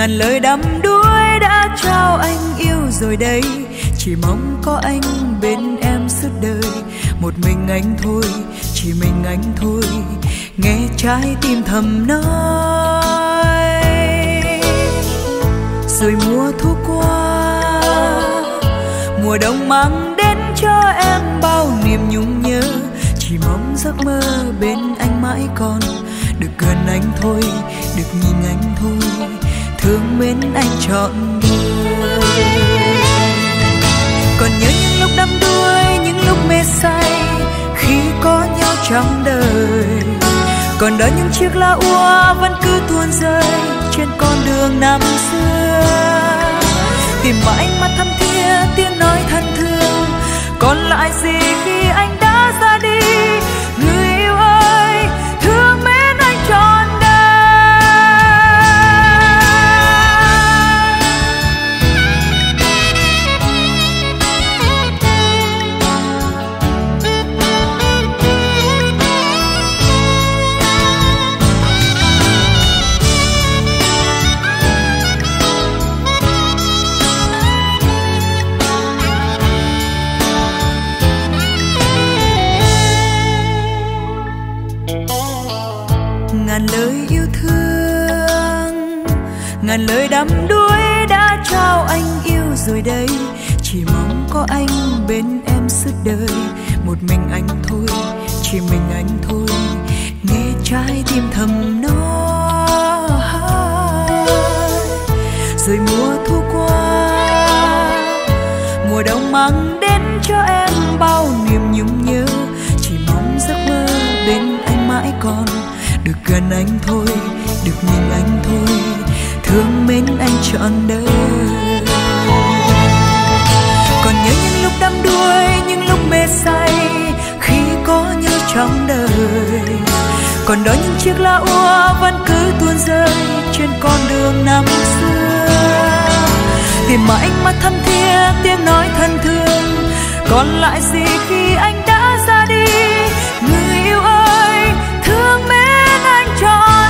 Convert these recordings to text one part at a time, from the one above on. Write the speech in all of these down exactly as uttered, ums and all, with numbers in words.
ngàn lời đắm đuối đã trao anh yêu rồi đây, chỉ mong có anh bên em suốt đời. Một mình anh thôi, chỉ mình anh thôi, nghe trái tim thầm nói. Rồi mùa thu qua, mùa đông mang đến cho em bao niềm nhung nhớ, chỉ mong giấc mơ bên anh mãi còn, được gần anh thôi, được nhìn anh thôi, thương mến anh trọn đời. Còn nhớ những lúc đắm đuối, những lúc mê say, khi có nhau trong đời. Còn đó những chiếc lá úa vẫn cứ tuôn rơi trên con đường năm xưa. Tìm mãi ánh mắt thắm thía, tiếng nói thân thương, còn lại gì khi anh đã ra đi. Người yêu ơi, thương mến anh trọn ngàn lời yêu thương, ngàn lời đắm đuối đã trao anh yêu rồi đây, chỉ mong có anh bên em suốt đời. Một mình anh thôi, chỉ mình anh thôi, nghe trái tim thầm nói. Rồi mùa thu qua, mùa đông mang đến cho em bao niềm nhung nhớ, chỉ mong giấc mơ bên anh mãi còn, được gần anh thôi, được nhìn anh thôi, thương mến anh trọn đời. Còn nhớ những lúc đắm đuối, những lúc mê say, khi có nhau trong đời. Còn đó những chiếc lá úa vẫn cứ tuôn rơi trên con đường năm xưa. Tìm mãi ánh mắt thắm thía, tiếng nói thân thương, còn lại gì khi anh đã ra đi. Người yêu ơi, thương mến anh trọn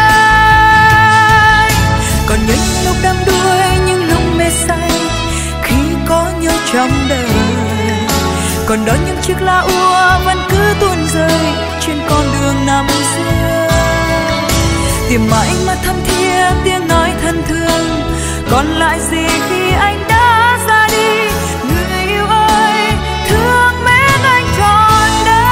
đời. Còn nhớ những lúc đắm đuối, những lúc mê say, khi có nhau trong đời. Còn đó những chiếc lá úa vẫn cứ tuôn rơi trên con đường năm xưa. Tìm mãi ánh mắt thắm thía, tiếng nói thân thương, còn lại gì khi anh đã ra đi. Người yêu ơi, thương mến anh trọn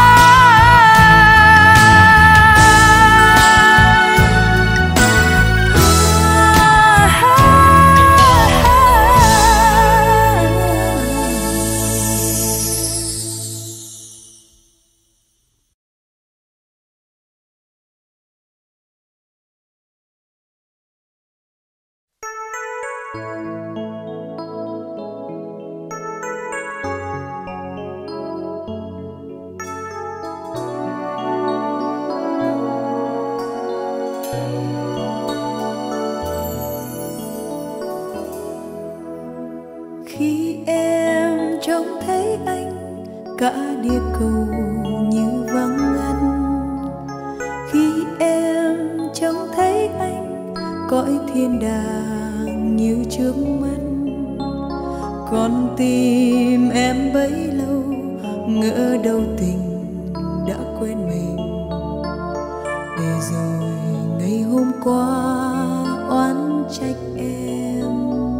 khi em trông thấy anh, cả địa cầu như vắng anh. Khi em trông thấy anh, cõi thiên đàng như trước mắt. Con tim em bấy lâu ngỡ đâu tình đã quên mình, để rồi ngày hôm qua oán trách em.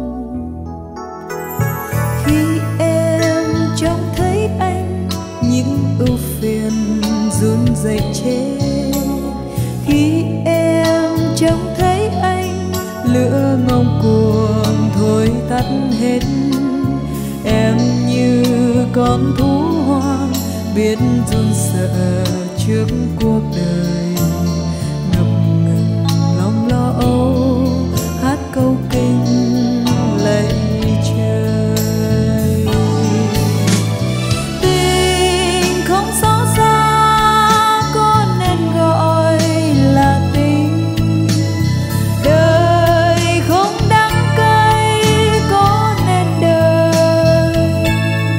Khi em trông thấy anh, những ưu phiền run rẩy trên. Khi em trông thấy anh, lửa ngông cuồng thôi tắt hết. Em như con thú hoang biết run sợ trước cuộc đời, ngập ngừng lòng lo âu hát câu kinh lạy trời. Tình không rõ ra có nên gọi là tình, đời không đắng cay có nên đời.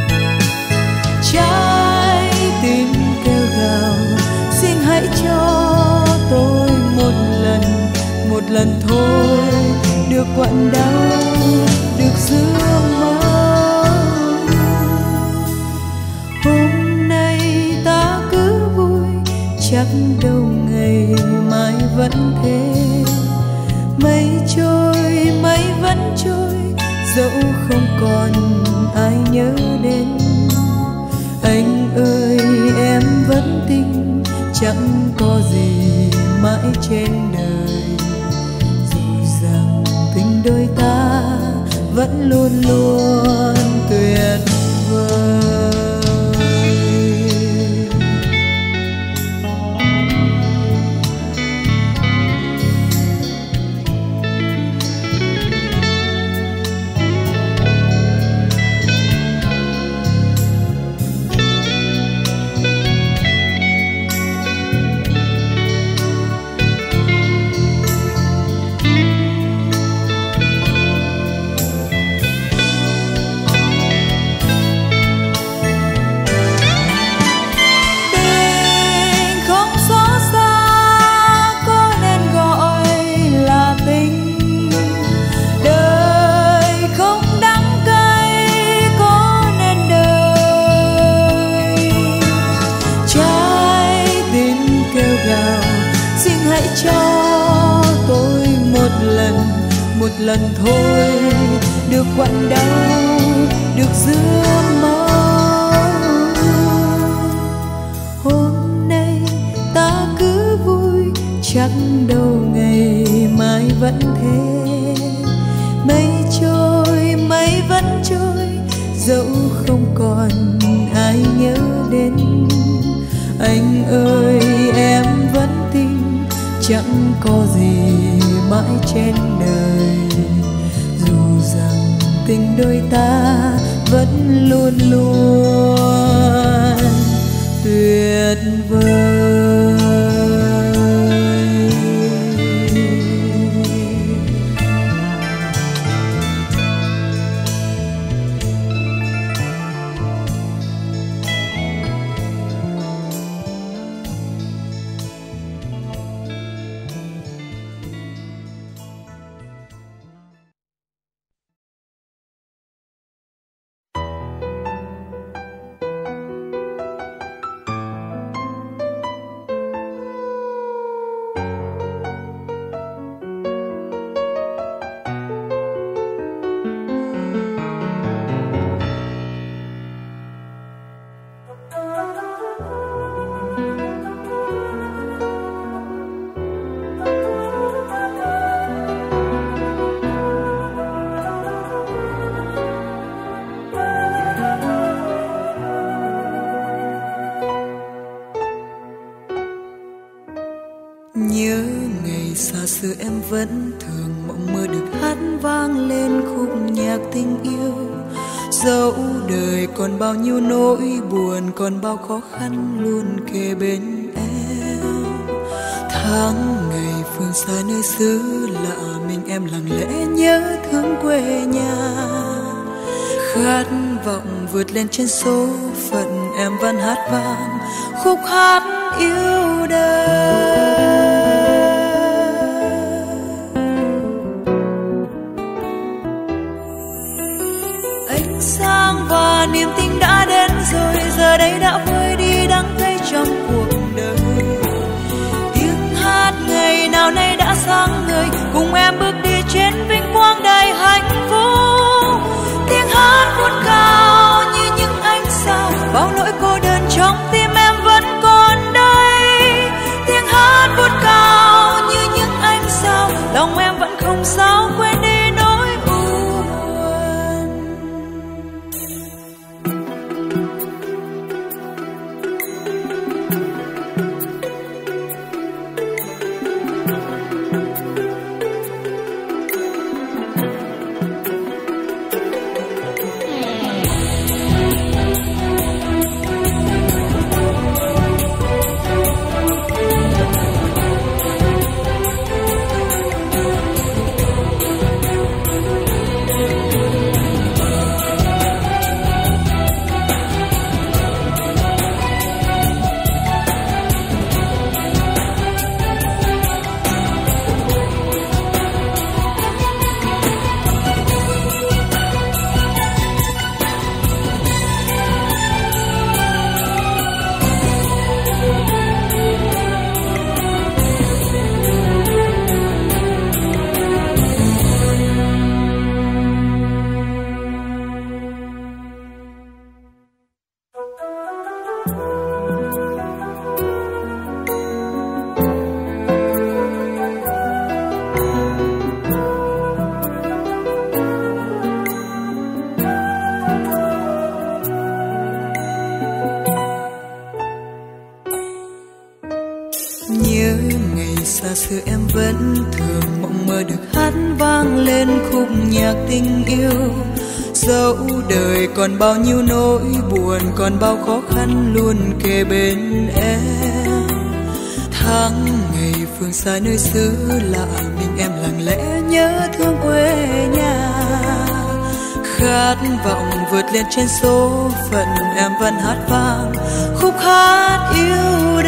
Trái tim kêu gào xin hãy cho quặn đau được giữa mơ. Hôm nay ta cứ vui, chắc đâu ngày mai vẫn thế. Mây trôi mây vẫn trôi, dẫu không còn ai nhớ đến. Anh ơi em vẫn tin, chẳng có gì mãi trên đời. Dù rằng tình đôi ta vẫn luôn luôn tuyệt vời. Một lần thôi được quặn đau được giữa mơ. Hôm nay ta cứ vui, chắc đâu ngày mai vẫn thế. Mây trôi mây vẫn trôi, dẫu không còn ai nhớ đến. Anh ơi em vẫn tin, chẳng có gì mãi trên đời. Dù rằng tình đôi ta vẫn luôn luôn tuyệt vời. Nhớ ngày xa xưa em vẫn thường mộng mơ được hát vang lên khúc nhạc tình yêu. Dẫu đời còn bao nhiêu nỗi buồn, còn bao khó khăn luôn kề bên em. Tháng ngày phương xa nơi xứ lạ, mình em lặng lẽ nhớ thương quê nhà. Khát vọng vượt lên trên số phận, em vẫn hát vang khúc hát yêu đời. Ánh sáng và niềm tin đã đến rồi, giờ đây đã vơi đi đắng cay trong cuộc đời. Tiếng hát ngày nào nay đã sáng ngời, cùng em bước đi trên vinh quang đầy hạnh phúc. Tiếng hát vút cao như những ánh sao, bao nỗi cô đơn trong tim em vẫn còn đây. Tiếng hát vút cao như những ánh sao, lòng em vẫn không sao quên đi nỗi u buồn. xa xưa em vẫn thường mộng mơ được hát vang lên khúc nhạc tình yêu. Dẫu đời còn bao nhiêu nỗi buồn, còn bao khó khăn luôn kề bên em. Tháng ngày phương xa nơi xứ lạ, mình em lặng lẽ nhớ thương quê nhà. Khát vọng vượt lên trên số phận, em vẫn hát vang khúc hát yêu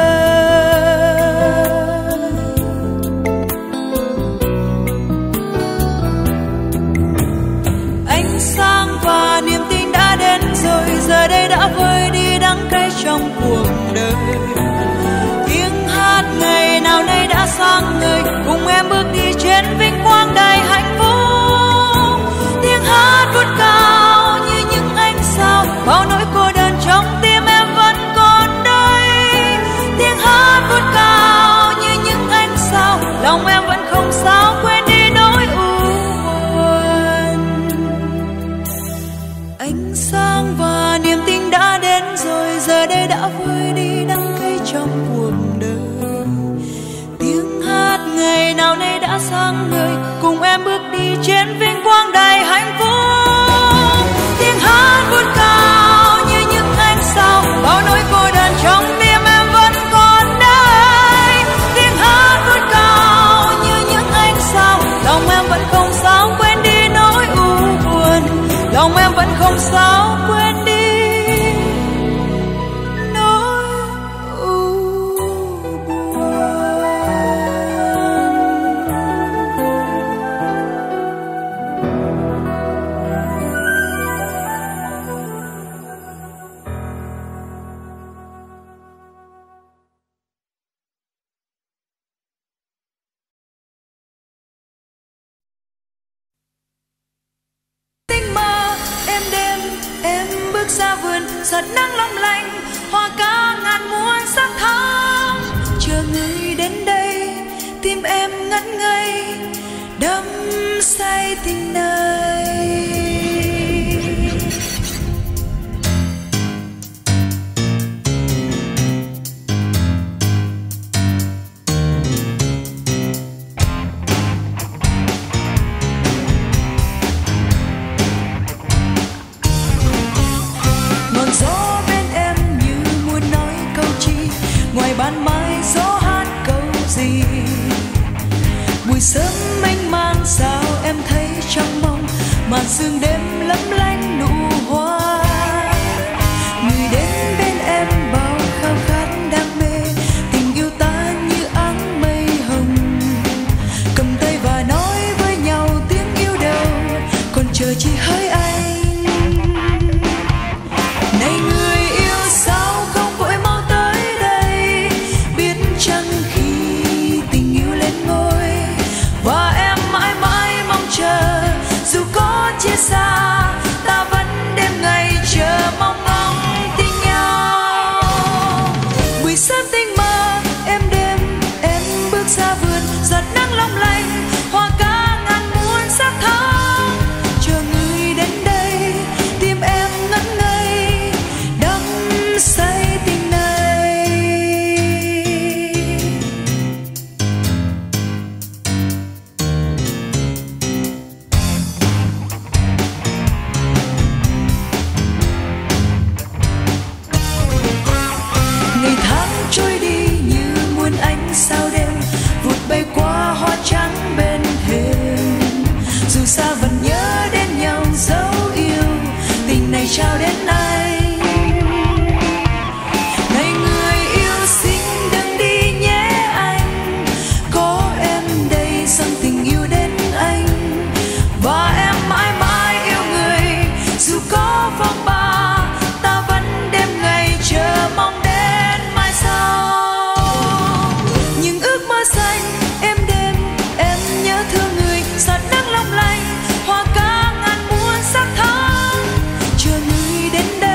đời. Ánh sáng và niềm tin đã đến rồi, giờ đây đã vơi đi đắng cay trong cuộc đời. Tiếng hát ngày nào nay đã sáng ngời, cùng em bước đi trên vinh quang đầy hạnh phúc. Tiếng hát vút cao như những ánh sao, bao nỗi cô đơn trong tim em vẫn còn đây. Tiếng hát vút cao như những ánh sao, lòng em vẫn không sao quên đi nỗi u buồn. Ánh sáng và niềm tin đã đến rồi, giờ đây đã vơi đi đắng cay trong cuộc đời. Tiếng hát ngày nào nay đã sáng ngời, cùng em bước đi trên vinh quang đầy hạnh phúc. Tiếng hát vút cao như những ánh sao, bao nỗi cô đơn trong tim em vẫn còn đây. Tiếng hát vút cao như những ánh sao, lòng em vẫn không sao quên đi nỗi u buồn. Lòng em vẫn không sao quên đi nỗi u buồn. Ra vườn giọt nắng long lanh, hoa ca ngàn muôn sắc thắm. Chờ người đến đây, tim em ngẩn ngây, đắm say tình này. Ban mai gió hát câu gì, buổi sớm mênh mang sao em thấy trong mong màn sương đêm lấp lánh nụ hoa. Người đến bên em bao khao khát đam mê, tình yêu ta như áng mây hồng. Cầm tay và nói với nhau tiếng yêu đầu, còn chờ chỉ hỡi anh. Này người yêu sao không vội mau tới đây, biết chăng khi tình yêu lên ngôi và em mãi mãi mong chờ. Dù có chia xa ta vẫn đêm ngày chờ mong ngóng tin nhau. Buổi sớm tinh mơ em đêm em bước ra vườn, giọt nắng long lanh, hoa ca ngàn muôn sắc thắm. Chờ người đến đây, tim em ngẩn ngây, đắm say tình này. Ngày tháng trôi đi như muôn ánh sao đêm, vụt bay qua hoa trắng bên thềm. Dù xa vẫn nhớ đến nhau dấu yêu, tình này trao đến anh. Này người yêu xinh đừng đi nhé anh, có em đây dâng tình yêu đến anh. Và em mãi mãi yêu người, dù có phong ba ta vẫn đêm ngày chờ mong đến mai sau. Những ước mơ xanh em đêm em nhớ thương người, giọt nắng long lanh, hoa ca ngàn muôn sắc thắm. Chờ người đến đây.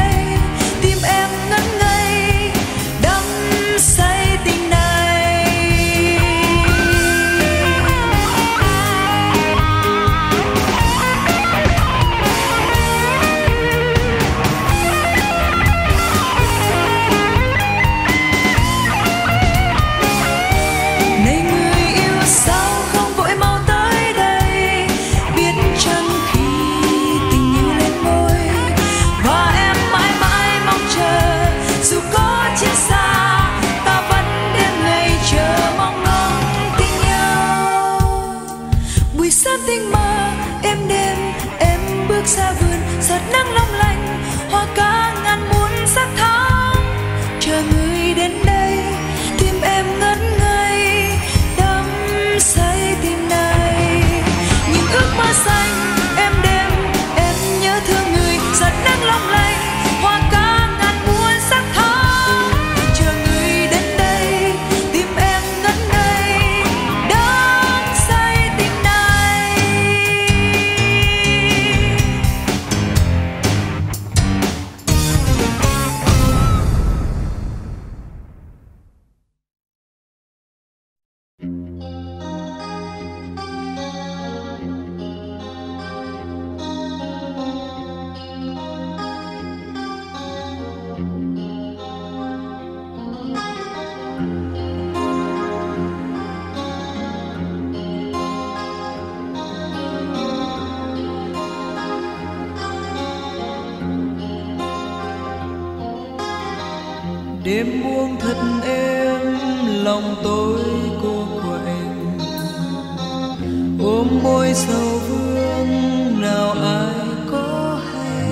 đêm buông thật êm lòng tôi cô quạnh, ôm môi sầu vương nào ai có hay,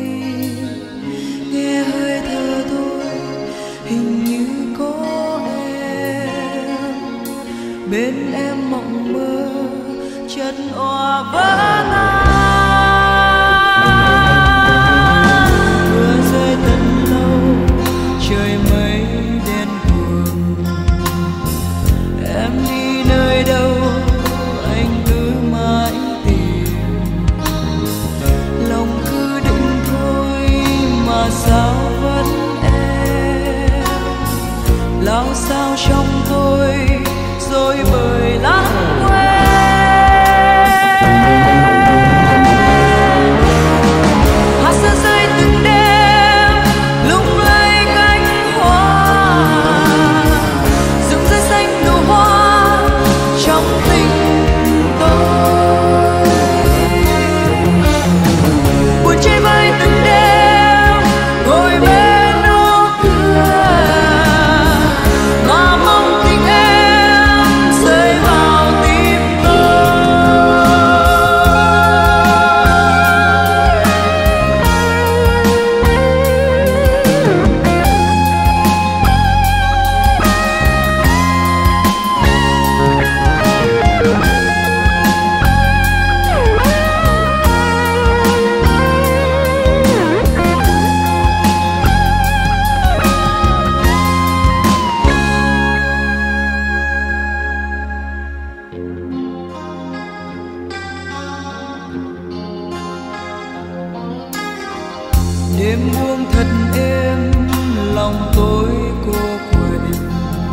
nghe hơi thở tôi hình như có em, bên em mộng mơ chợt òa vỡ tan. Mưa rơi thật lâu trời mây đen buồn, em đi nơi đâu anh cứ mãi tìm, lòng cứ định thôi mà sao vẫn em lao sao trong tôi rồi bời lãng quên. Hạt sơ rơi từng đêm lung lay cánh hoa, rụng rơi xanh nụ hoa trong tình tôi. Buồn chơi vơi từng đêm ngồi bên ô cửa, mà mong tình em rơi vào tim tôi. Đêm buông thật êm lòng tôi cô quạnh,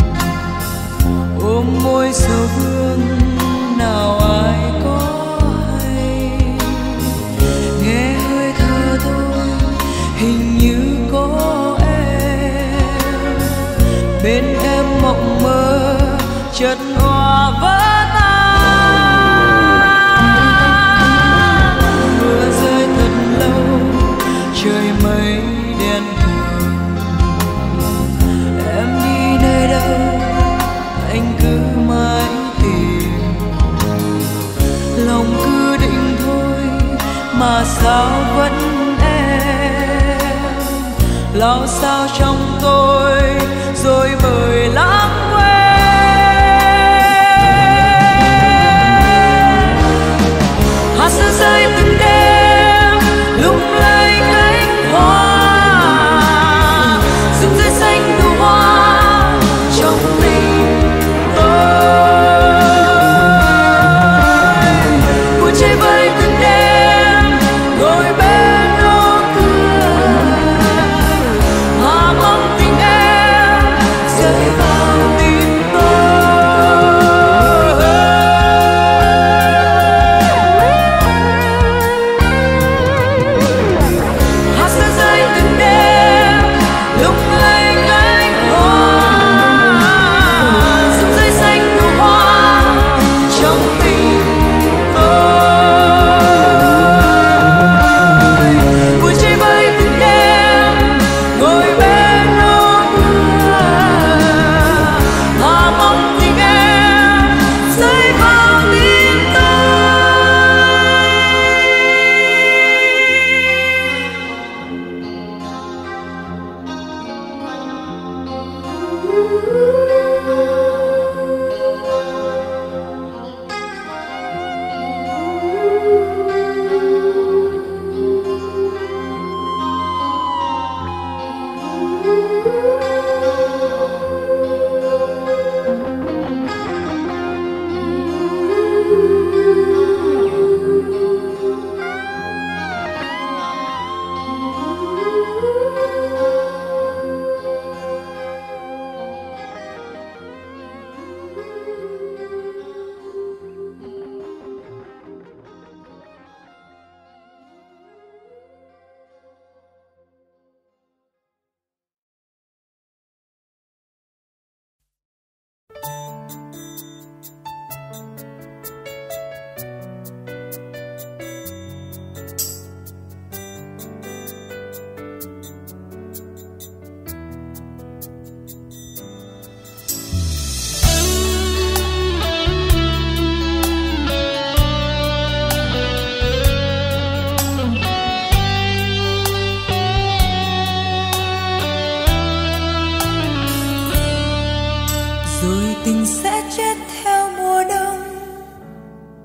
ôm môi sầu vương nào ai có hay, nghe hơi thở tôi hình như có em, bên em mộng mơ chợt òa vỡ tan. Mưa rơi thật lâu trời mây đen buồn, em đi nơi đâu anh cứ mãi tìm, lòng cứ định thôi mà sao vẫn em lao sao trong tôi rồi bời lãng quên. Hạt sơ rơi từng đêm lung lay cánh hoa, rụng rơi xanh nụ hoa trong tình tôi. Buồn chơi vơi từng đêm ngồi bên ô cửa, mà mong tình em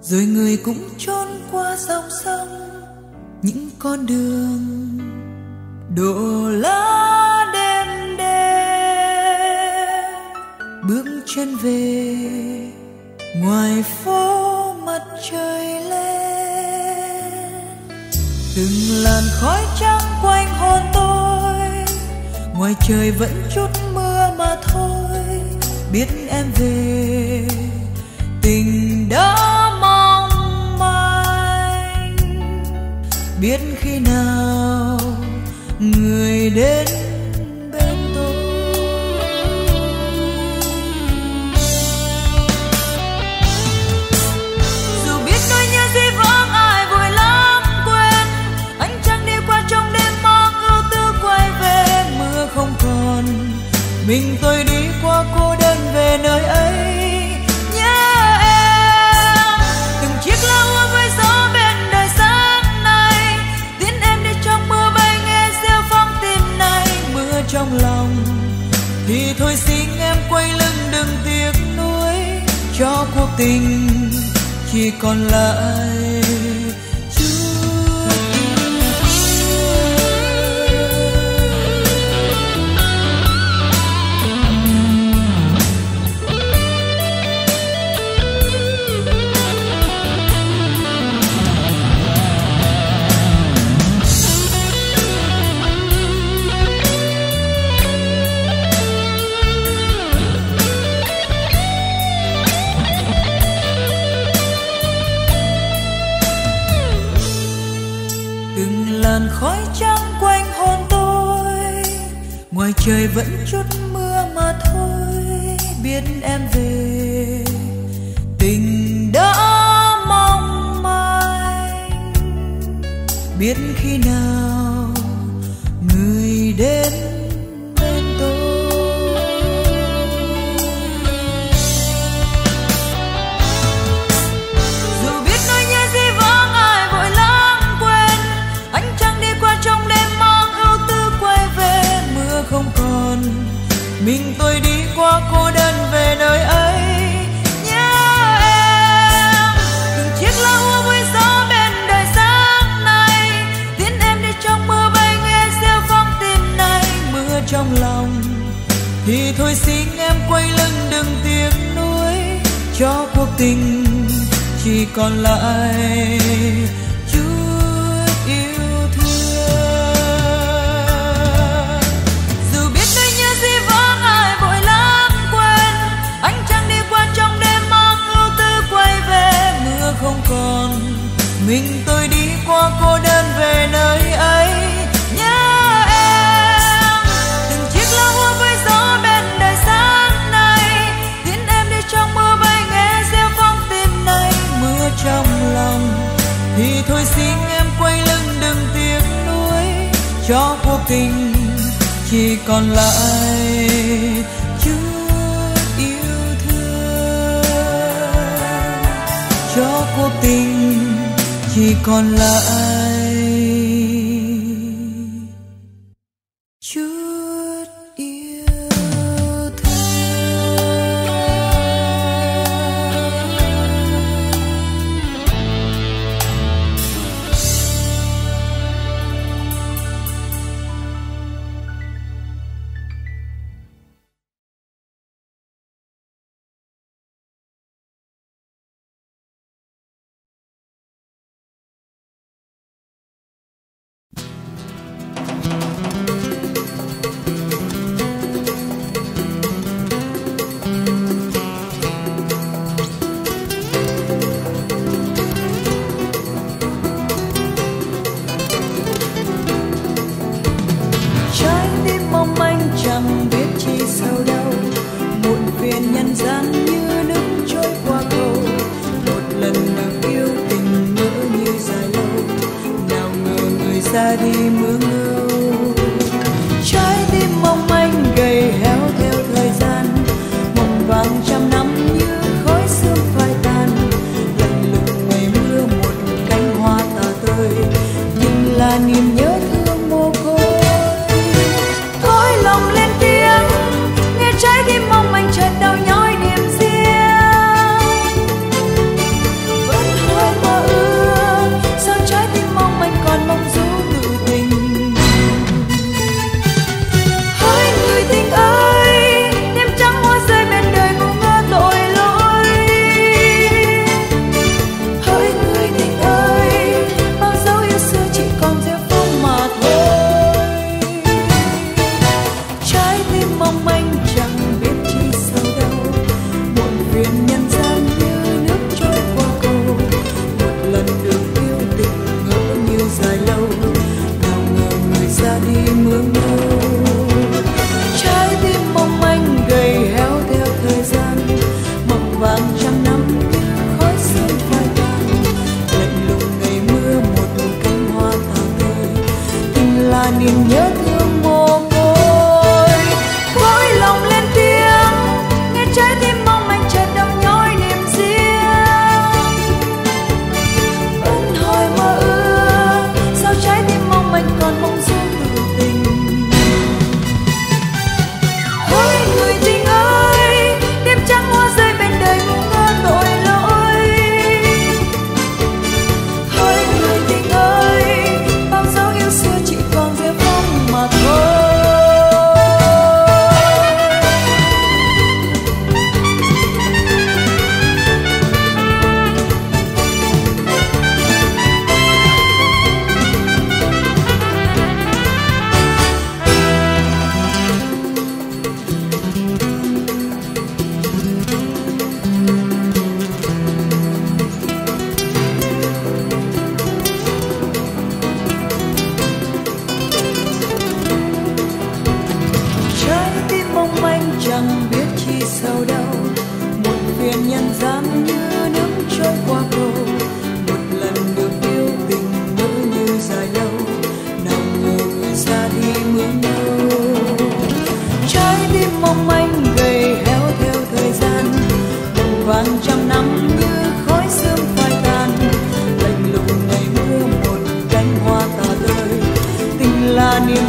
rồi người cũng trốn qua dòng sông, những con đường đổ lá đêm đêm, bước chân về ngoài phố mặt trời lên. Từng làn khói trắng quanh hồn tôi, ngoài trời vẫn chút mưa mà thôi. Biết em về tình đã mong manh, biết khi nào người đến bên tôi. Dù biết nỗi nhớ gì vắng ai vội lãng quên, ánh trăng đi qua trong đêm mang ưu tư quay về. Mưa không còn, mình tôi đi qua cô đơn về nơi ấy. Nhớ em, từng chiếc lá úa với gió bên đời sáng nay, tiến em đi trong mưa bay nghe reo phong tim này. Mưa trong lòng thì thôi xin em quay lưng đừng tiếc nuối, cho cuộc tình chỉ còn lại khói trắng quanh hồn tôi. Ngoài trời vẫn chút mưa mà thôi. Biết em về tình đã mong manh, biết khi nào người đến bên tôi. Dù biết nỗi nhớ gì vắng ai vội lãng quên, ánh trăng đi qua trong đêm mang ưu tư quay về. Mưa không còn, mình tôi đi qua cô đơn về nơi ấy. Nhớ em, từng chiếc lá úa với gió bên đời sáng nay, tiến em đi trong mưa bay nghe reo phong tim này. Mưa trong lòng thì thôi xin em quay lưng đừng tiếc nuối, cho cuộc tình chỉ còn lại chút yêu thương. Dù biết nỗi nhớ gì vắng ai vội lãng quên, ánh trăng đi qua trong đêm mang ưu tư quay về. Mưa không còn, mình tôi đi qua cô đơn về nơi ấy. Nhớ em, từng chiếc lá úa với gió bên đời sáng nay, tiến em đi trong mưa bay nghe reo phong tim này. Mưa trong lòng thì thôi xin em quay lưng đừng tiếc nuối, cho cuộc tình chỉ còn lại chút yêu thương, cho cuộc tình chỉ còn lại chút yêu thương. Trái tim mong manh chẳng biết chi sâu đâu, muộn phiền nhân gian như nước trôi qua cầu. Một lần được yêu tình ngỡ như dài lâu, nào ngờ người ra đi mưa ngâu. Trái tim mong manh gầy héo theo thời gian, mộng vàng trăm năm như khói sương phai tan. Lần lượt ngày mưa một cánh hoa tà tơi, nhưng là niềm nhớ thương mồ côi. Cõi lòng lên tiếng nghe trái tim mong manh chợt đau nhói niềm riêng, vẫn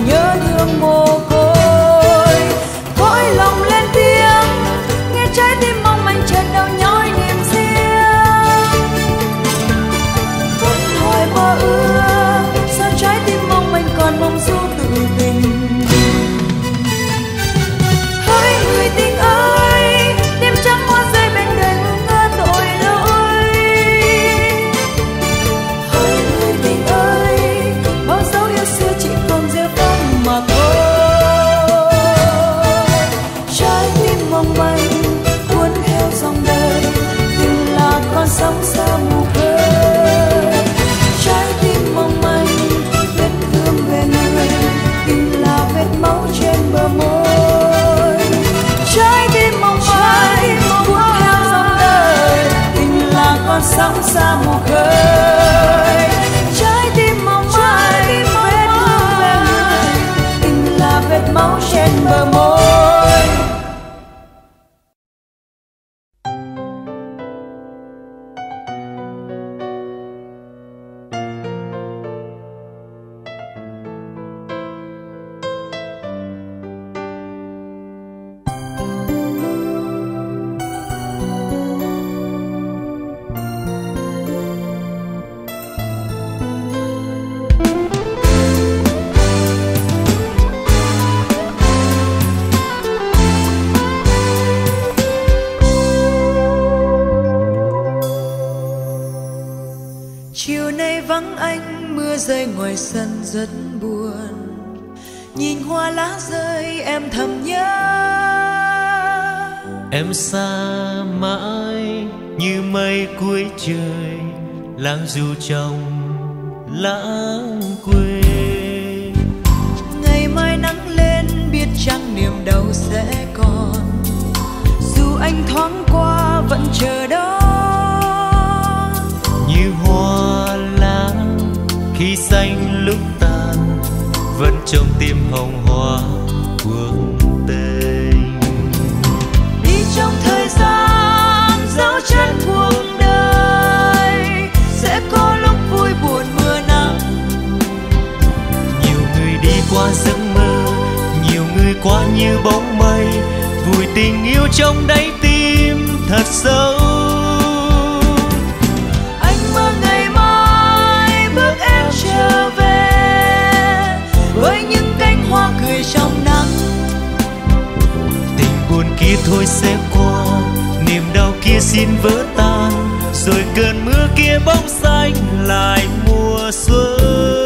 nhớ thương mồ côi. Cõi lòng lên tiếng nghe trái tim mong manh chợt đau nhói niềm riêng. Vẫn hỏi mơ ước sao trái tim mong manh còn mong du tự tình. Hỡi người tình ơi, đêm trắng hoa rơi bên đời ngu ngơ tội lỗi. Hỡi người tình ơi, bao dấu yêu xưa chỉ còn rêu phong mà thôi. Trái tim mong manh cuốn theo dòng đời, tình là con sóng xa mù khơi. Trái tim mong manh vết thương về người, tình là vết máu trên bờ môi. Trái tim mong manh cuốn theo dòng đời, tình là con sóng xa mù khơi. Trái tim mong manh vết thương về người, tình là vết máu trên bờ môi. Chiều nay vắng anh, mưa rơi ngoài sân rất buồn. Nhìn hoa lá rơi em thầm nhớ. Em xa mãi như mây cuối trời, lãng du trong lãng quên. Ngày mai nắng lên biết chăng niềm đau sẽ còn, dù anh thoáng qua vẫn chờ đó. Như hoa lá khi xanh lúc tàn, vẫn trong tim hồng hoa cuộc tình. Đi trong thời gian dấu chân cuộc đời, sẽ có lúc vui buồn mưa nắng. Nhiều người đi qua giấc mơ, nhiều người qua như bóng mây, vùi tình yêu trong đáy tim thật sâu. Trở về với những cánh hoa cười trong nắng. Tình buồn kia thôi sẽ qua, niềm đau kia xin vỡ tan, rồi cơn mưa kia bóng xanh lại mùa xuân.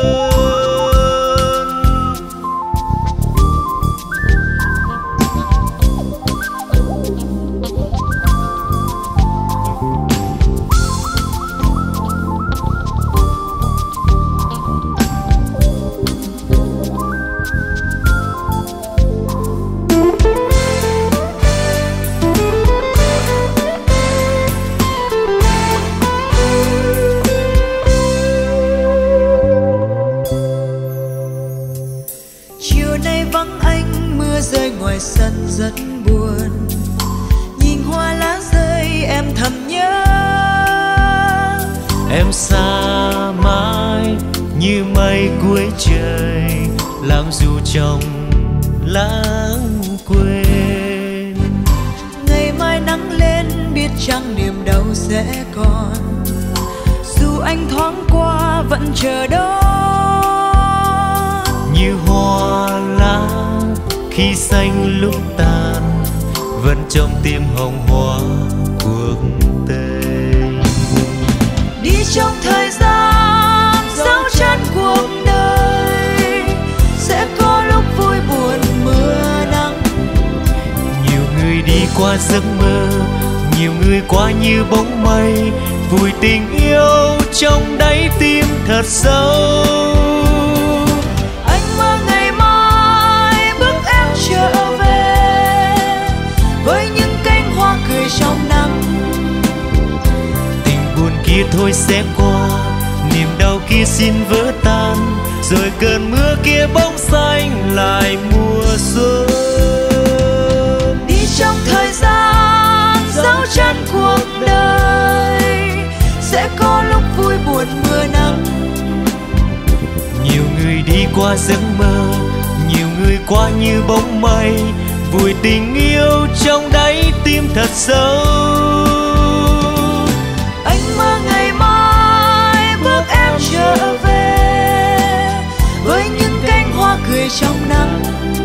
Sân rất buồn, nhìn hoa lá rơi em thầm nhớ. Em xa mãi như mây cuối trời, lãng du trong lãng quên. Ngày mai nắng lên biết chăng niềm đau sẽ còn, dù anh thoáng qua vẫn chờ đó. Như hoa lá khi xanh lúc tàn, vẫn trong tim hồng hoa cuộc tình. Đi trong thời gian dấu chân cuộc đời, sẽ có lúc vui buồn mưa nắng. Nhiều người đi qua giấc mơ, nhiều người qua như bóng mây, vùi tình yêu trong đáy tim thật sâu. Trở về với những cánh hoa cười trong nắng. Tình buồn kia thôi sẽ qua, niềm đau kia xin vỡ tan, rồi cơn mưa kia bóng xanh lại mùa xuân. Đi trong thời gian dấu chân cuộc đời, sẽ có lúc vui buồn mưa nắng. Nhiều người đi qua giấc mơ, qua như bóng mây, vùi tình yêu trong đáy tim thật sâu. Anh mơ ngày mai bước em trở về với những cánh hoa cười trong nắng.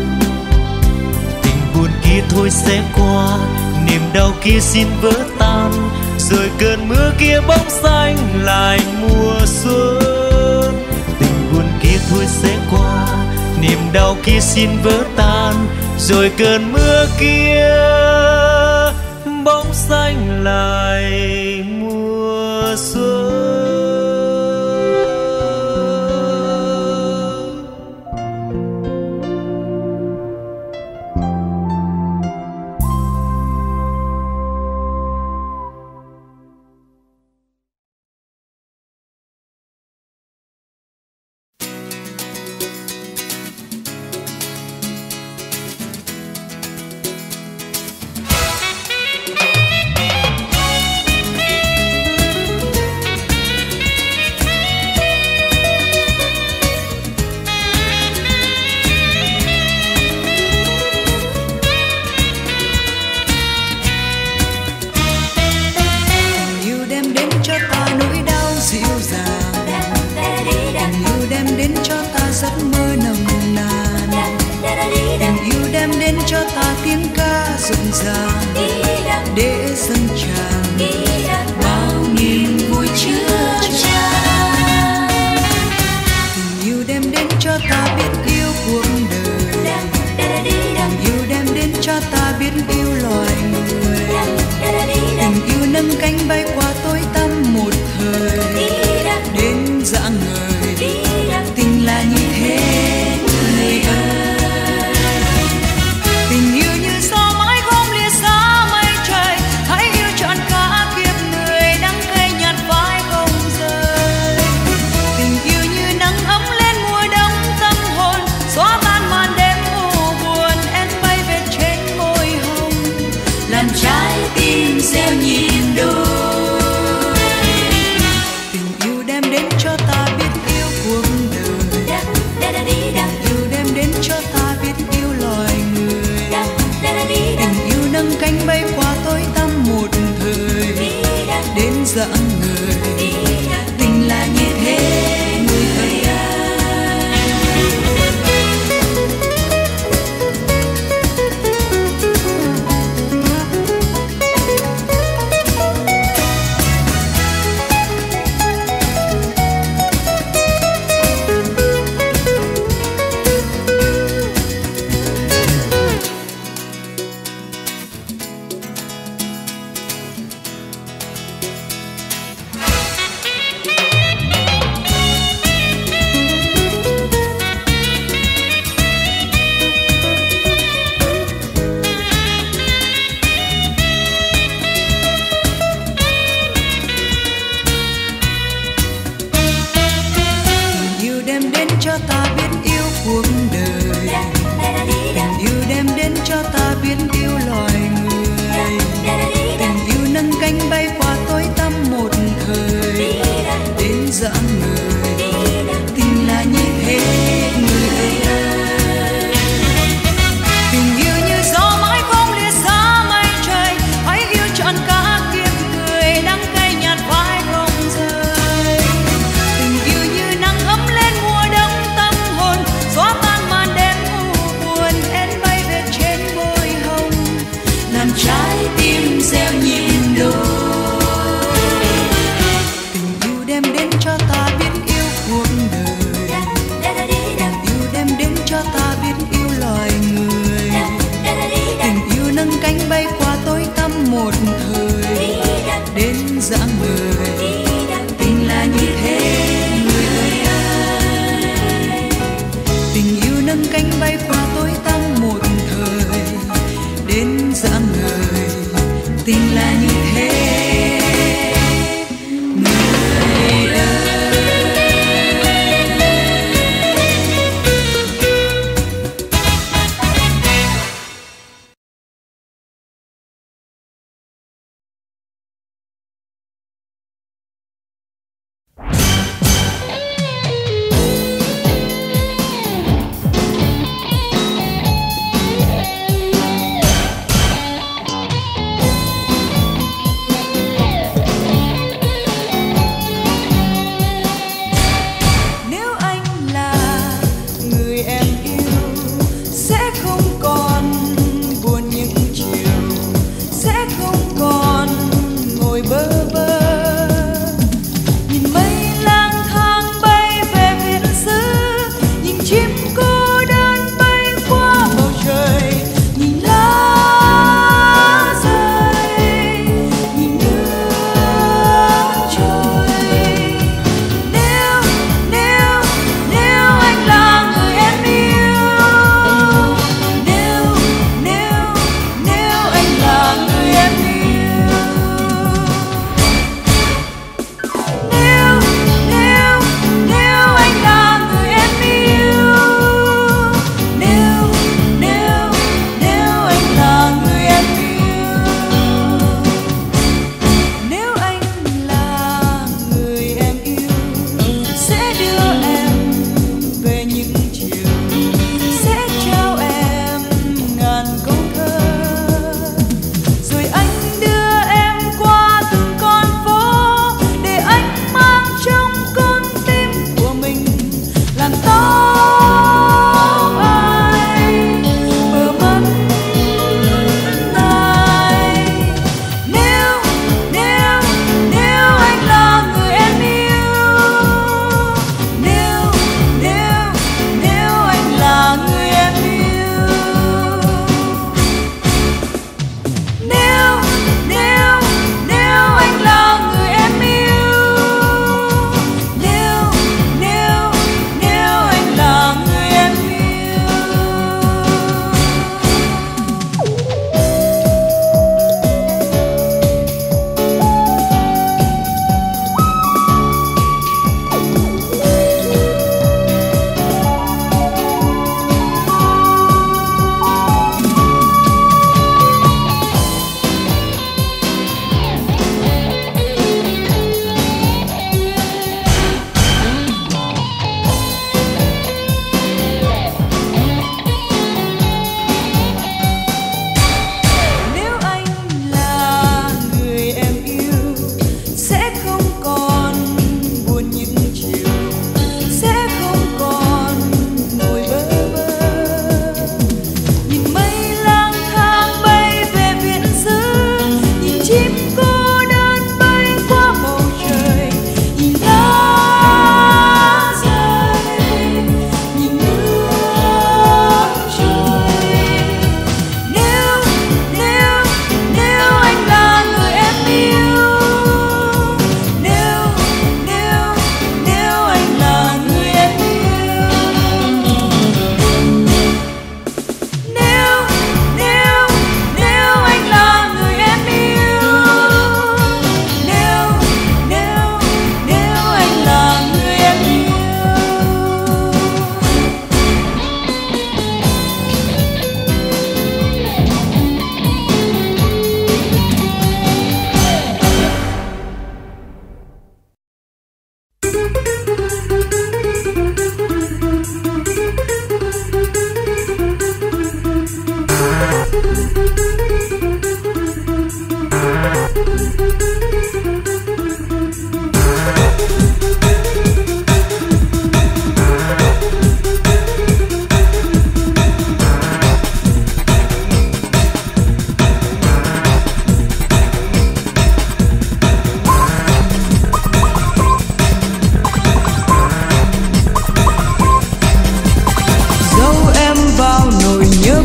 Tình buồn kia thôi sẽ qua, niềm đau kia xin vỡ tan, rồi cơn mưa kia bóng xanh lại mùa xuân. Tình buồn kia thôi sẽ qua, niềm đau kia xin vỡ tan, rồi cơn mưa kia bóng xanh lại mùa xuân. Trái tim gieo nhìn đôi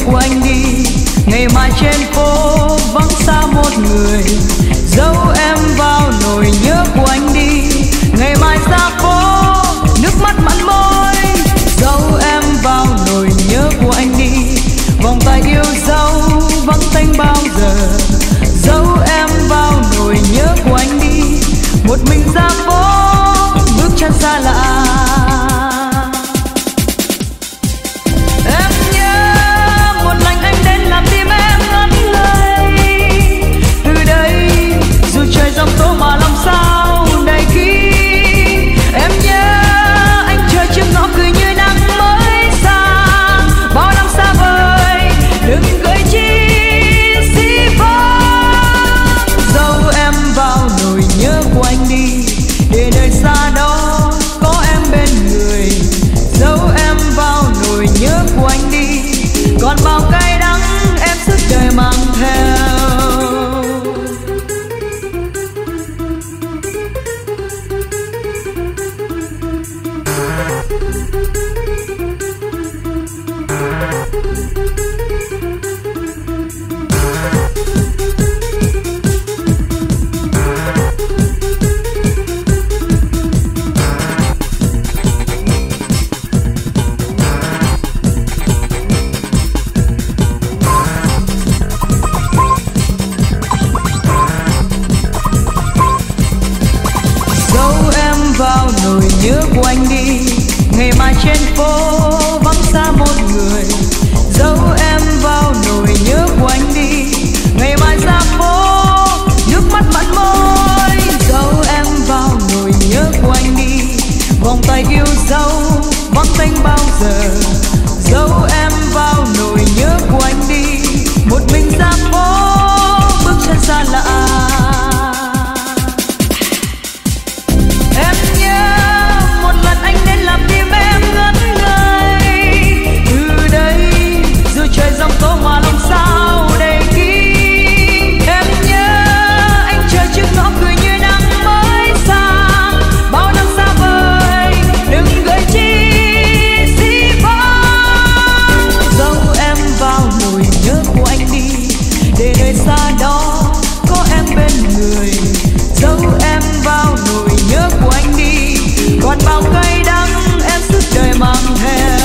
của anh đi. Ngày mai trên phố vắng xa một người, dẫu em vào nỗi nhớ của anh đi. Ngày mai ra phố nước mắt mặn môi, dẫu em vào nỗi nhớ của anh đi. Vòng tay yêu dấu vắng tênh bao giờ, dẫu em vào nỗi nhớ của anh đi. Một mình ra phố bước chân xa lạ. Em nhớ một lần anh đến làm tim em ngất ngây. Từ đây dù trời giông tố mà lòng sao đầy kín. Em nhớ anh chờ trước ngõ cười như nắng mới sang. Bao năm xa vời đừng gợi chi si vắng. Dẫu em vào nỗi nhớ của anh đi, để nơi xa đó có em bên người. Dẫu em vào nỗi nhớ của anh đi, còn bao cay đắng em suốt đời mang theo. Vào nỗi nhớ của anh đi, ngày mai trên phố vắng xa một người. Dẫu em vào nỗi nhớ của anh đi, ngày mai ra phố nước mắt mặn môi. Dẫu em vào nỗi nhớ của anh đi, vòng tay yêu dấu vắng tênh bao giờ. Dẫu em vào nỗi nhớ của anh đi, một mình ra phố bước chân xa lạ. Trời giông tố mà lòng sao đầy kín. Em nhớ anh chờ trước ngõ cười như nắng mới sang. Bao năm xa vời đừng gợi chi si vắng. Dẫu em vào nỗi nhớ của anh đi, để nơi xa đó có em bên người. Dẫu em vào nỗi nhớ của anh đi, còn bao cay đắng em suốt đời mang theo.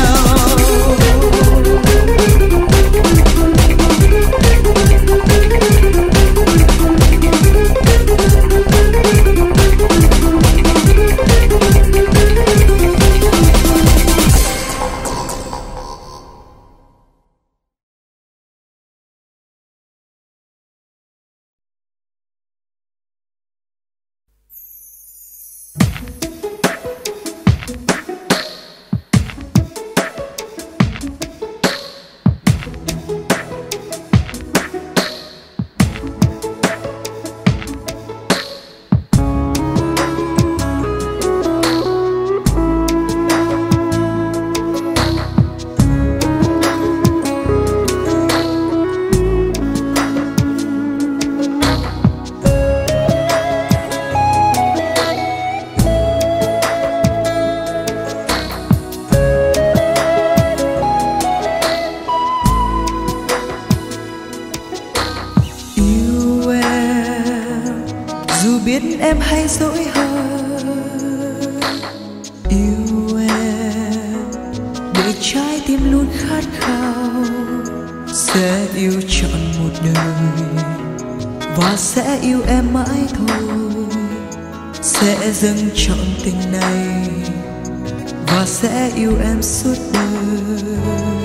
Em hay dỗi hơn yêu em, để trái tim luôn khát khao. Sẽ yêu trọn một đời và sẽ yêu em mãi thôi. Sẽ dâng trọn tình này và sẽ yêu em suốt đời.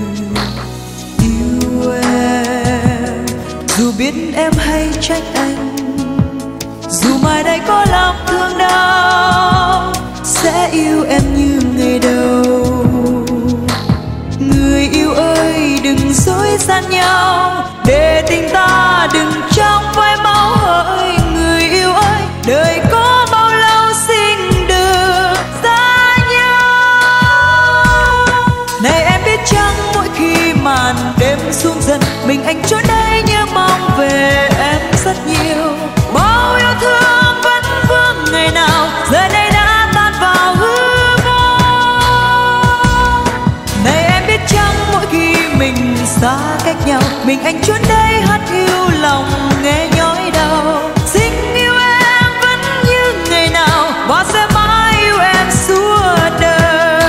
Yêu em dù biết em hay trách anh, dù mai đây có lòng thương đau, sẽ yêu em như ngày đầu. Người yêu ơi đừng dối gian nhau, để tình ta đừng trong vai máu hỡi. Người yêu ơi đời có bao lâu xin được xa nhau. Này em biết chăng mỗi khi màn đêm xuống dần, mình anh trốn đây nhớ mong về em rất nhiều. Bao yêu thương vẫn vương ngày nào giờ đây đã tan vào hư vô. Này em biết chăng mỗi khi mình mình xa cách nhau, mình anh trốn đây hát hiu lòng nghe nhói đau. Xin yêu em vẫn như ngày nào và sẽ mãi yêu em suốt đời.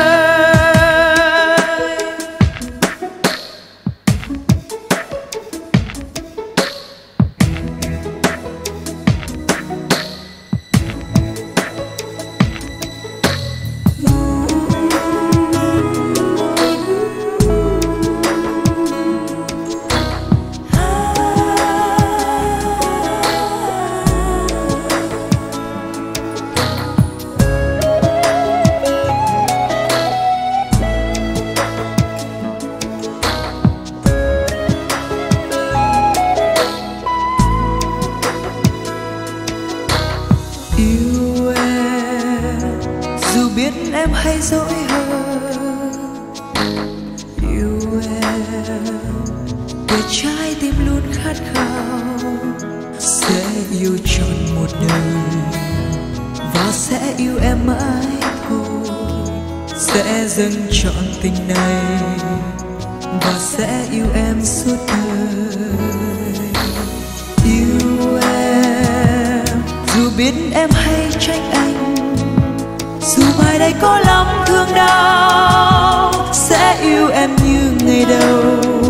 Em hay dỗi hơn yêu em, để trái tim luôn khát khao sẽ yêu trọn một đời và sẽ yêu em mãi thôi, sẽ dâng trọn tình này và sẽ yêu em suốt đời. Yêu em dù biết em hay trách anh, dù ngoài đây có lắm thương đau, sẽ yêu em như ngày đầu.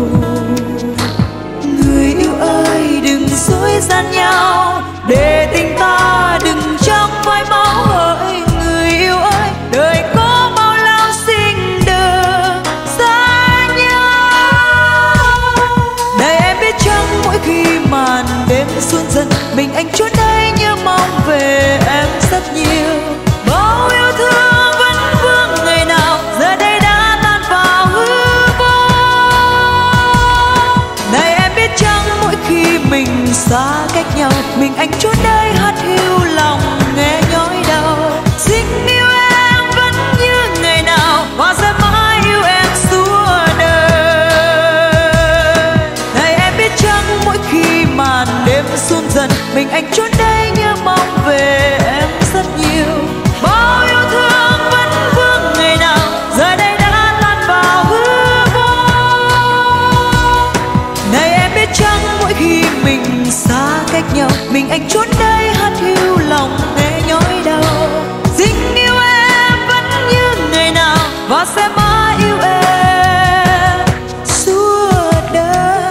Người yêu ơi đừng dối gian nhau, để tình ta đừng trong phai máu hỡi. Người yêu ơi đời có bao lao sinh đừng xa nhau. Này em biết chăng mỗi khi màn đêm xuân dần, mình anh trốn đây như mong về em rất nhiều. Bao yêu thương vẫn vương ngày nào giờ đây đã tan vào hư vô. Này em biết chăng mỗi khi mình xa cách nhau, mình anh trốn đây hát hiu lòng nghe nhói đau. Xin yêu em vẫn như ngày nào và sẽ mãi yêu em suốt đời. Này em biết chăng mỗi khi màn đêm xuân dần, mình anh trốn đây như mong về em rất nhiều. Bao yêu thương vẫn vương ngày nào giờ đây đã tan vào hư vô. Này em biết chăng mỗi khi mình xa cách nhau, mình anh trốn đây hát hiu lòng nghe nhói đau. Xin yêu em vẫn như ngày nào và sẽ mãi yêu em suốt đời.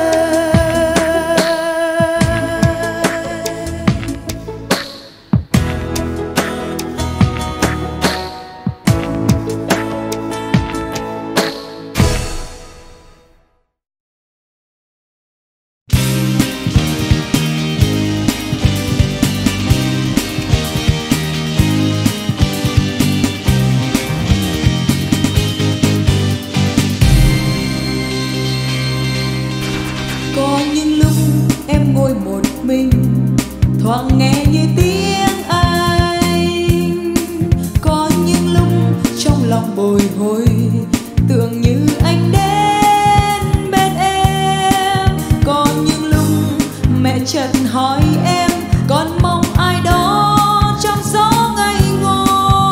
Có những lúc em ngồi một mình, thoáng nghe như tiếng anh. Có những lúc trong lòng bồi hồi, tưởng như anh đến bên em. Có những lúc mẹ chợt hỏi em, con mong ai đó trong gió ngây ngô.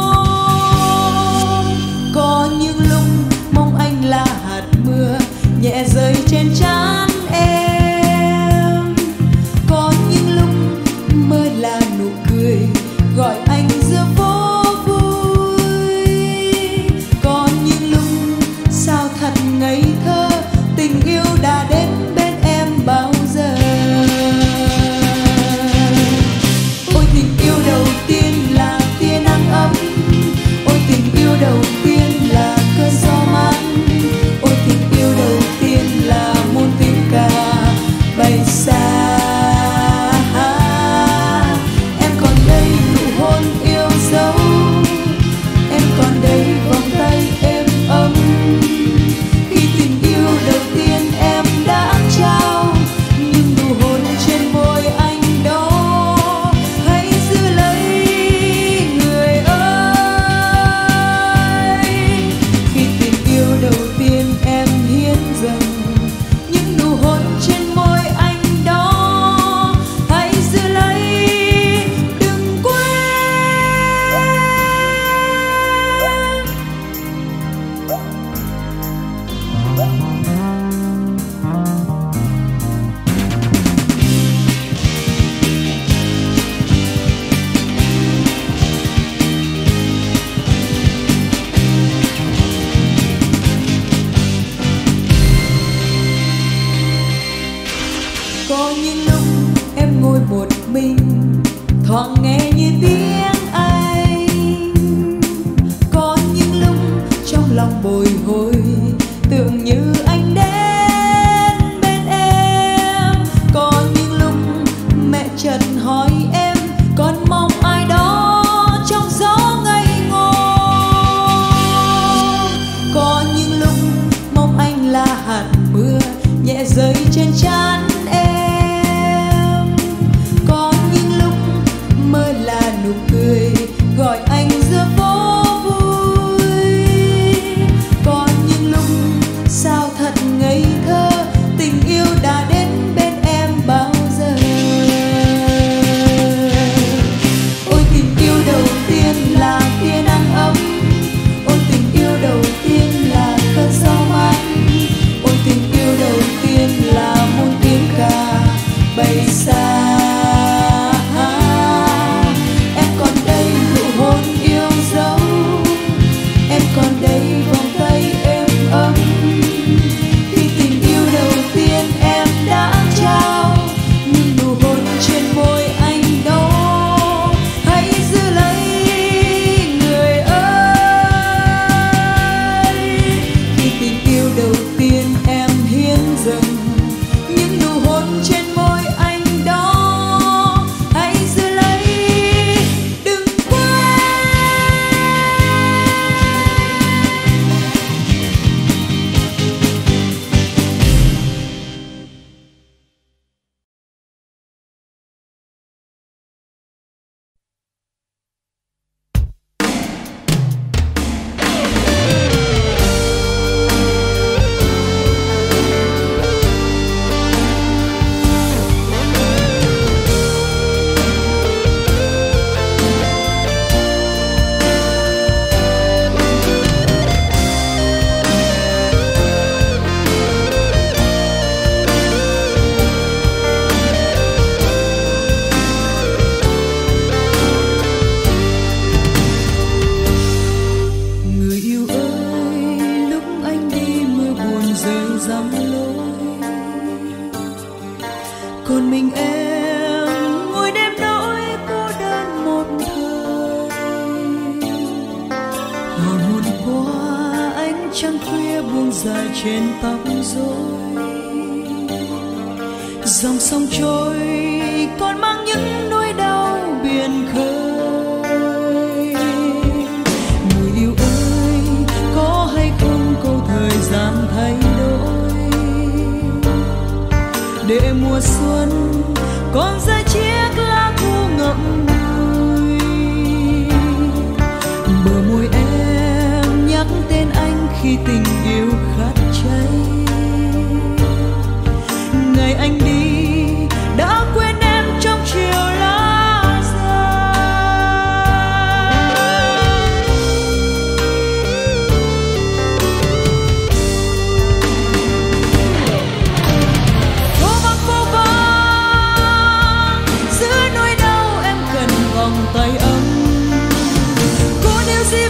Có những lúc mong anh là hạt mưa nhẹ rơi trên trán em. Có những lúc mơ là nụ cười gọi anh giữa phố vui. Có những lúc sao thật ngây thơ, tình yêu đã đến bên em bao giờ. Ôi tình yêu đầu tiên là tia nắng ấm, ôi tình yêu đầu tiên là cơn gió mát, ôi tình yêu đầu tiên là muôn tiếng những lúc em ngồi một mình thoáng nghe như tiếng anh, có những lúc trong lòng bồi hồi tưởng như anh đến bên em, có những lúc mẹ chợt hỏi em con mong ai đó trong gió ngây ngô, có những lúc mong anh là hạt mưa nhẹ rơi trên trán em, có những lúc mơ là nụ cười gọi anh giữa phố vui, có những lúc sao thật ngây thơ tình yêu đã đến bên em bao giờ. Ôi tình yêu đầu tiên là tia nắng ấm, ôi tình yêu đầu tiên là cơn gió mát, ôi tình yêu đầu tiên là muôn tiếng ca bay xa. Em còn đây nụ hôn yêu dấu, em còn đây vòng tay êm ấm, khi tình yêu đầu tiên em đã trao nhưng nụ hôn trên môi anh đó hãy giữ lấy người ơi. Khi tình yêu đầu tiên em hiến dâng những nụ hôn trên môi anh đó hãy giữ lấy đừng quên. Người yêu ơi, lúc anh đi mưa buồn rơi rắm lối, còn mình em ngồi đêm nỗi cô đơn một thời. Hoàng hôn qua ánh trăng khuya buông dài trên tóc rối, dòng sông trôi còn mang những nỗi đau biển khơi. Người yêu ơi, có hay không câu thời gian thay đổi, để mùa xuân còn rơi chiếc lá thu ngậm ngùi. Bờ môi em nhắc tên anh khi tình yêu khát cháy, ngày anh đi đã quên em trong chiều lá rơi. Phố vắng phố vắng giữa nỗi đau em cần vòng tay ấm, cô yêu gì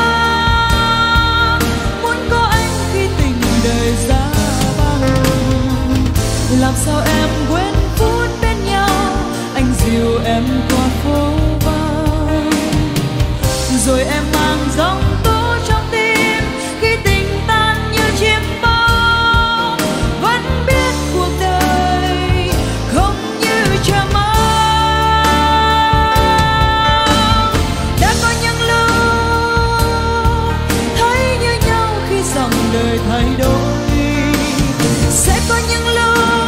vắng muốn có anh khi tình đời giá băng. Làm sao em quên phút bên nhau, anh dìu em qua phố vắng, rồi em mang giông tố trong tim khi tình tan như chiếc bóng. Vẫn biết cuộc đời không như chờ mong, đã có những lúc thấy như nhau khi dòng đời thay đổi, sẽ có những lúc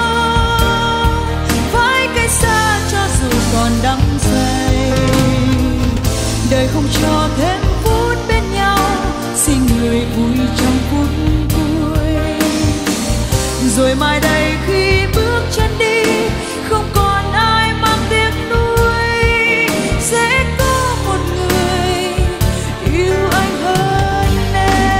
phải cách xa cho dù còn đắm say. Đời không cho thêm phút bên nhau, xin người vui trong phút cuối, rồi mai đây khi bước chân đi không còn ai mang tiếc nuối, sẽ có một người yêu anh hơn em.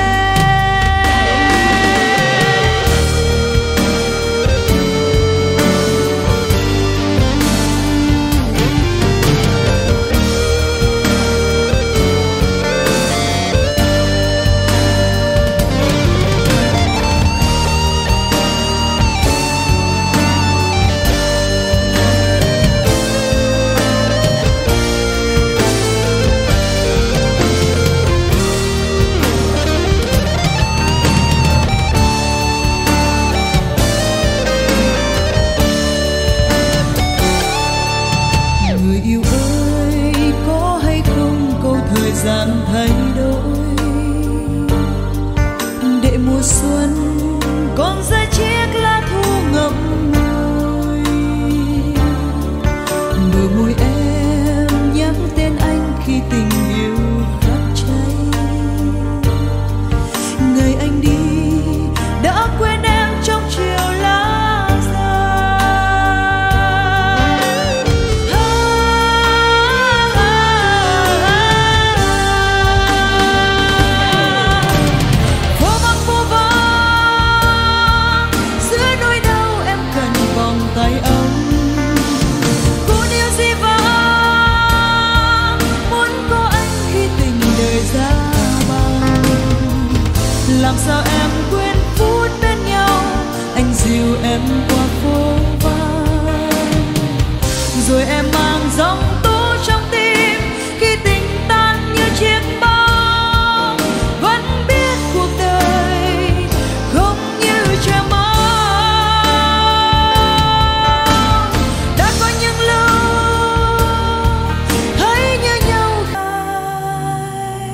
sao em quên phút bên nhau, anh dìu em qua phố vắng, rồi em mang giông tố trong tim khi tình tan như chiếc bóng. Vẫn biết cuộc đời không như chờ mong, đã có những lúc thấy như nhau khai.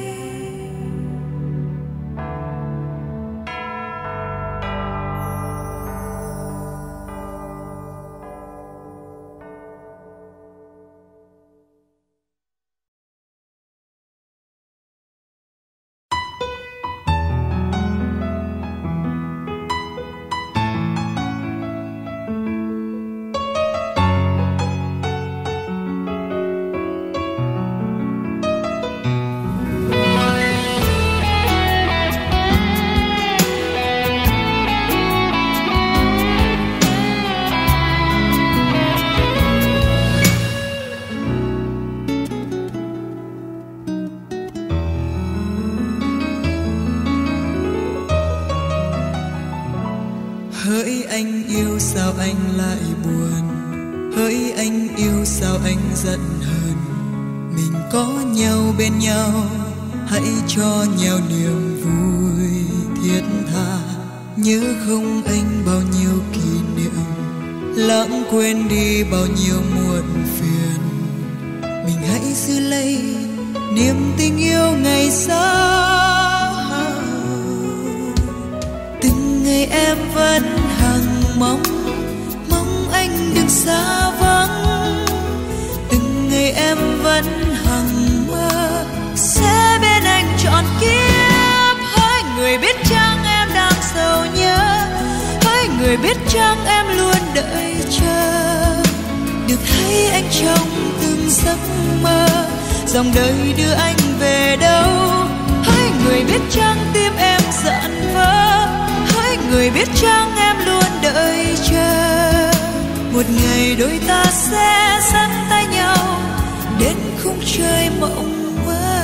Hỡi anh yêu sao anh lại buồn, hỡi anh yêu sao anh giận hờn. Mình có nhau bên nhau, hãy cho nhau niềm vui thiết tha. Nhớ không anh bao nhiêu kỷ niệm, lãng quên đi bao nhiêu muộn phiền. Mình hãy giữ lấy niềm tình yêu ngày xưa. Từng ngày em vẫn hằng mong, mong anh đừng xa vắng. Từng ngày em vẫn hằng mơ sẽ bên anh trọn kiếp. Hỡi người biết chăng em đang sầu nhớ, hỡi người biết chăng em luôn đợi chờ. Được thấy anh trong từng giấc mơ, dòng đời đưa anh về đâu. Hỡi người biết chăng tim em giận vỡ, hỡi người biết chăng em luôn đợi chờ. Một ngày đôi ta sẽ dắt tay nhau đến khung trời mộng mơ.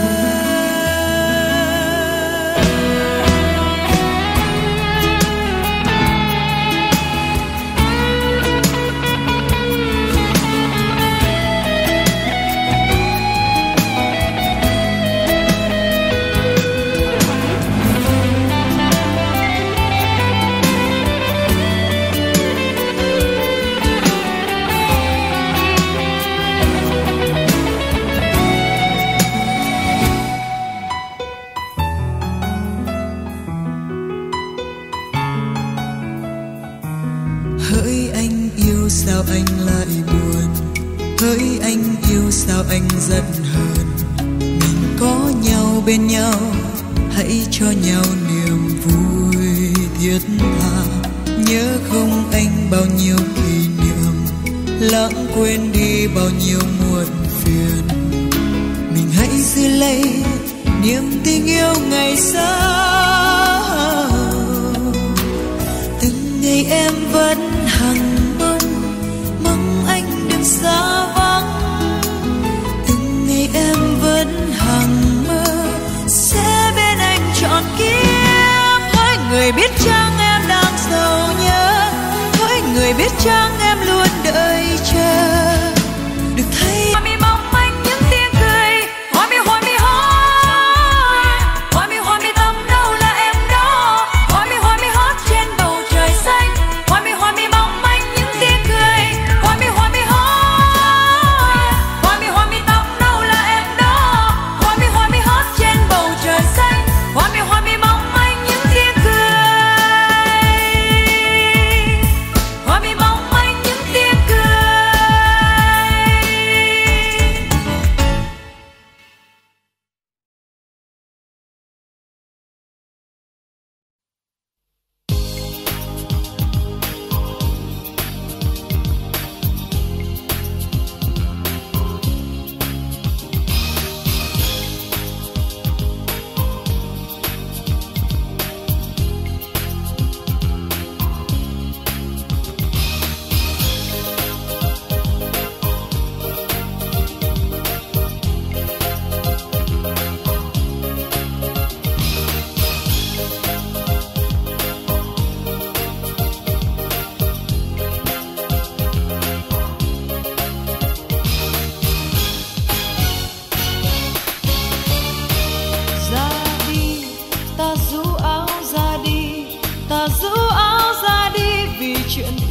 Hỡi anh yêu sao anh lại buồn, hỡi anh yêu sao anh giận hờn. Mình có nhau bên nhau, hãy cho nhau niềm vui thiết tha. Nhớ không anh bao nhiêu kỷ niệm, lãng quên đi bao nhiêu muộn phiền. Mình hãy giữ lấy niềm tình yêu ngày xưa. Từng ngày em vẫn hằng mong, mong anh đừng xa vắng. Từng ngày em vẫn hằng mơ sẽ bên anh trọn kiếp. Hỡi người biết chăng em đang sầu nhớ, hỡi người biết chăng em luôn đợi chờ. Được thấy hoa mi mong manh những tiếng cười, hoa mi hoa mi hót, hoa mi hoa mi tâm đâu là em đó. Hoa mi hoa mi hót trên bầu trời xanh, hoa mi hoa mi mong manh những tiếng cười, hoa mi hoa mi hót, hoa mi hoa mi tâm đâu là em đó. Hoa mi hoa mi hót trên bầu trời xanh, hoa mi hoa mi mong manh những tiếng cười, hoa mi mong manh những tiếng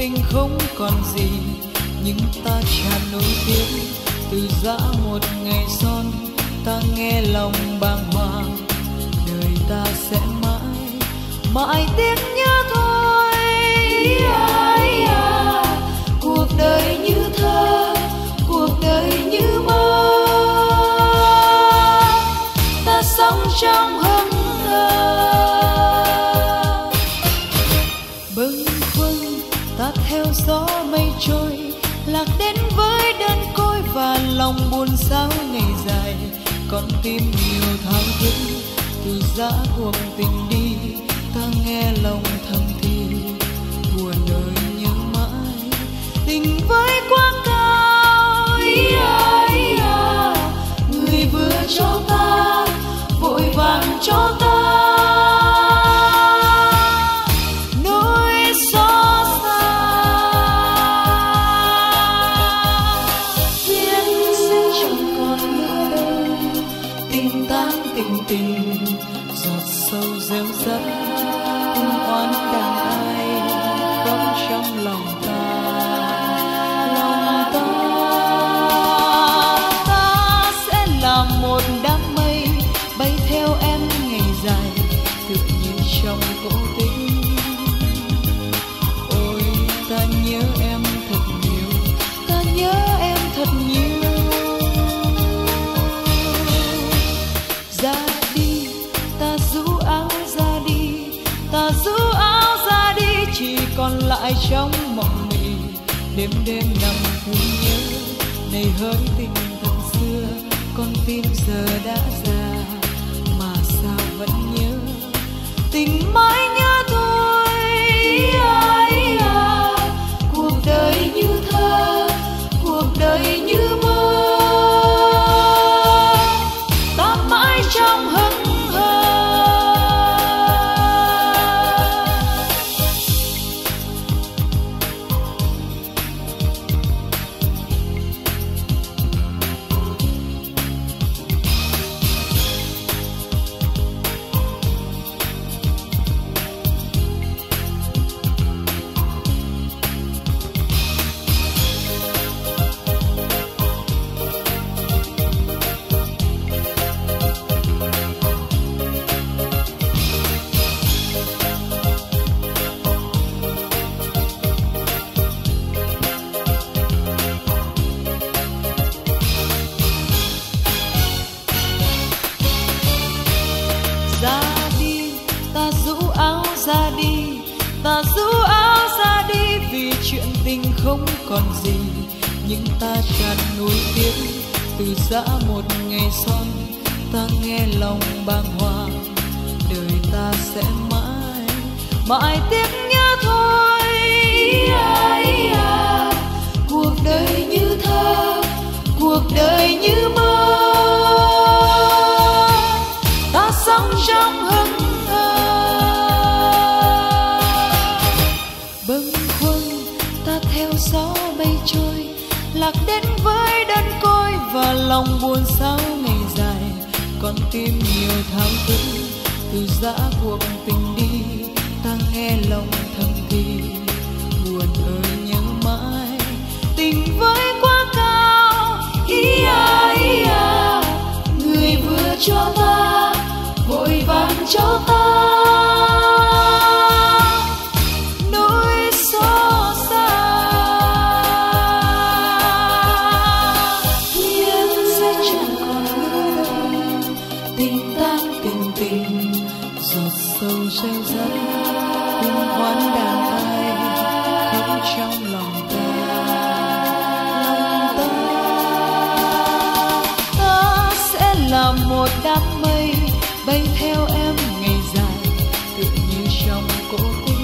tình không còn gì, nhưng ta tràn nỗi tiếc. Từ giã một ngày son, ta nghe lòng bàng hoàng, đời ta sẽ mãi mãi tiếc nhớ thôi. À, à, cuộc đời như thơ, cuộc đời như mơ, ta sống trong hững hờ. Bâng khuâng ta theo gió mây trôi, lạc đến với đơn côi và lòng buồn sao ngày dài. Con tim nhiều thao thức từ giã cuộc tình đi, ta nghe lòng thầm thì buồn đời nhớ mãi. Tình với quá cao, ý à, ý à, người vừa cho ta vội vàng cho ta nỗi xót xa. Duyên sẽ chẳng còn nữa đâu, tình tan tình tình giọt sâu rêu rắt, tung oán đàn ai khóc trong lòng ta. Lòng ta ta sẽ là một đám mây bay theo em ngày dài, tựa như trong cổ tích. Ôi ta nhớ em thật nhiều, ta nhớ em thật nhiều. Ra đi ta rũ áo ra đi, ta rũ áo ra đi, chỉ còn lại trong mộng mị. Đêm đêm nằm thương nhớ, này hỡi tình thật xưa, con tim giờ đã già mà sao vẫn nhớ. Tình mãi nhớ thôi, à, à, cuộc đời như thơ, cuộc đời như mơ, ta mãi trong hững hờ. Ra đi ta rũ áo ra đi, ta rũ áo ra đi, vì chuyện tình không còn gì, nhưng ta tràn nuối tiếc. Từ giã một ngày son, ta nghe lòng bàng hoàng, đời ta sẽ mãi mãi tiếc nhớ thôi. À, à, cuộc đời như thơ, cuộc đời như mơ, ta sống trong hững hờ. Bâng khuâng ta theo gió mây trôi, lạc đến với đơn côi và lòng buồn sao ngày dài. Con tim nhiều thao thức từ giã cuộc tình đi, ta nghe lòng thầm thì buồn ơi nhớ mãi. Tình với quá cao, ý à, ý à, người vừa cho ta vội vàng cho ta nỗi xót xa. Duyên sẽ chẳng còn nữa đâu, tình tan tình tình giọt sâu rêu rắt, tung oán đàn ai khóc trong lòng ta. Lòng ta ta sẽ là một đám mây bay theo em ngày dài, tựa như trong cổ tích.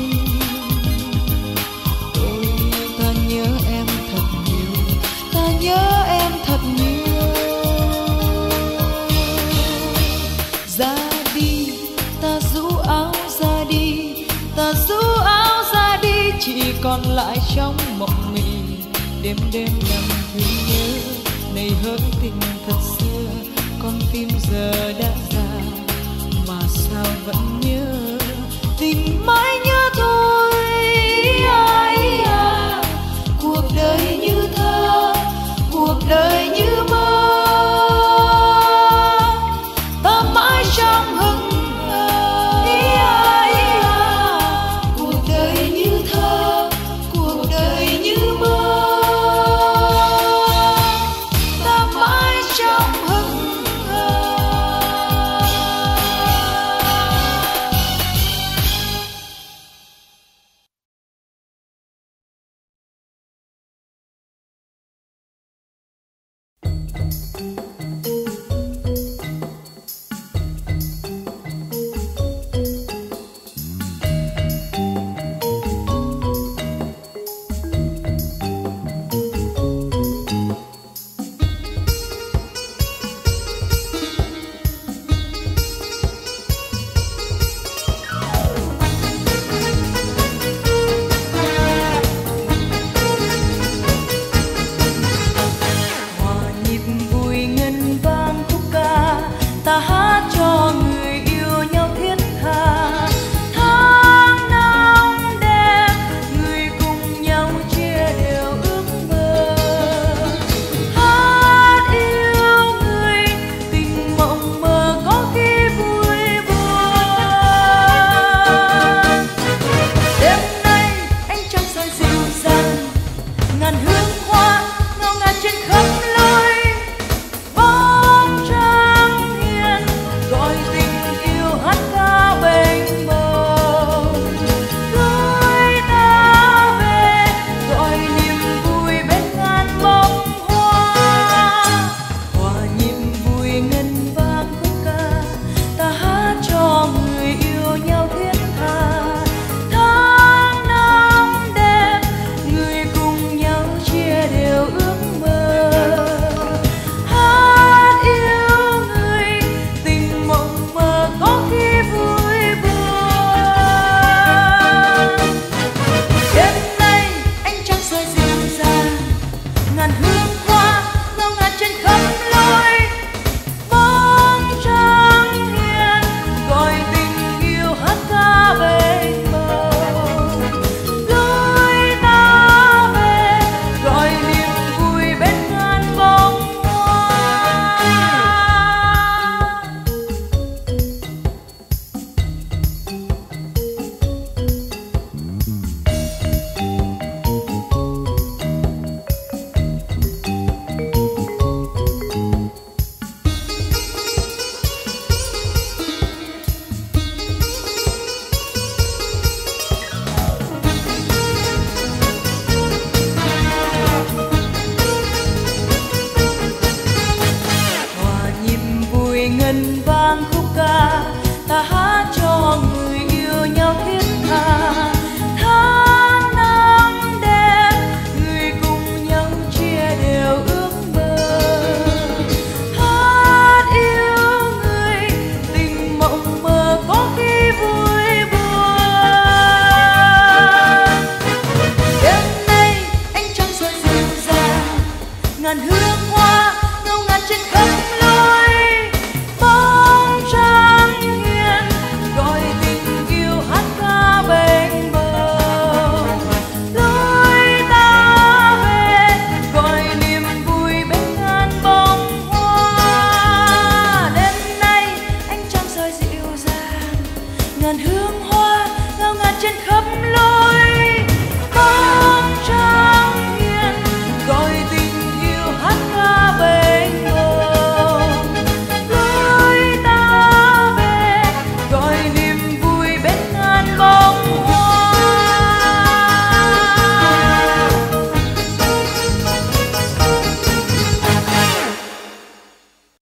Ôi ta nhớ em thật nhiều, ta nhớ em thật nhiều. Ra đi ta rũ áo ra đi, ta rũ áo ra đi, chỉ còn lại trong mộng mị. Đêm đêm nằm thương nhớ, này hỡi tình thật xưa, con tim giờ đã già mà sao vẫn nhớ tình mãi.